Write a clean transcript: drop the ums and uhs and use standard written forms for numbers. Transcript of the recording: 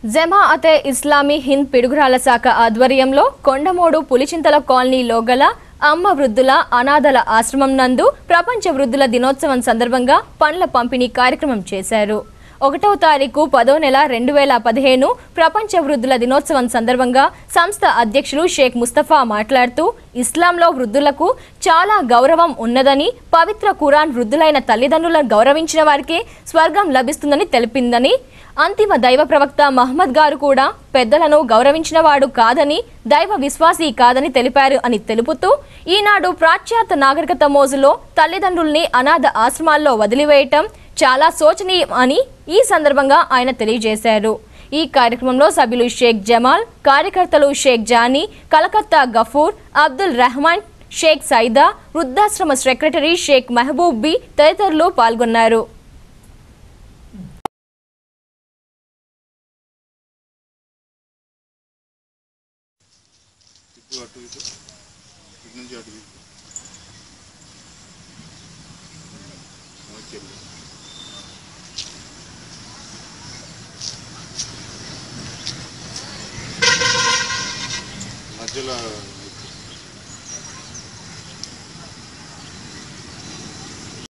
జమాఅతే ఇస్లామీ హింద్ పిడుగురాళ్ల శాఖ ఆధ్వర్యంలో కొండమూడు పులిచింతల కాలనీలో గల అమ్మ వృద్ధుల అనాథల ఆశ్రమం నందు ప్రపంచ వృద్ధుల దినోత్సవం సందర్భంగా పండ్ల పంపిణీ కార్యక్రమం చేశారు. 1వ తారీఖు 10వ నెల 2015 ప్రపంచ వృద్ధుల దినోత్సవం సందర్భంగా సంస్థ అధ్యక్షులు షేక్ ముస్తఫా మాట్లాడుతూ ఇస్లాంలో వృద్ధులకు చాలా గౌరవం ఉన్నదని, పవిత్ర ఖురాన్ వృద్ధులైన తల్లిదండ్రులను గౌరవించిన వారికే స్వర్గం లభిస్తుందని తెలిపిందని, అంతిమ దైవ ప్రవక్త మహమ్మద్ గారు కూడా పెద్దలను గౌరవించినవాడు కాదని, దైవ విశ్వాసీ కాదని తెలిపారు అని తెలుపుతూ ఈనాడు పాశ్చాత్య నాగరికత మోజులో తల్లిదండ్రుల్ని అనాథ ఆశ్రమాల్లో వదిలివేయటం చాలా శోచనీయం అని ఈ సందర్భంగా ఆయన తెలియజేశారు. ఈ కార్యక్రమంలో సభ్యులు షేక్ జమాల్, కార్యకర్తలు షేక్ జానీ, కలకత్తా గఫూర్, అబ్దుల్ రెహమాన్, షేక్ సైదా, వృద్ధాశ్రమ సెక్రటరీ షేక్ మెహబూబ్ బి తదితరులు పాల్గొన్నారు. మధ్యలో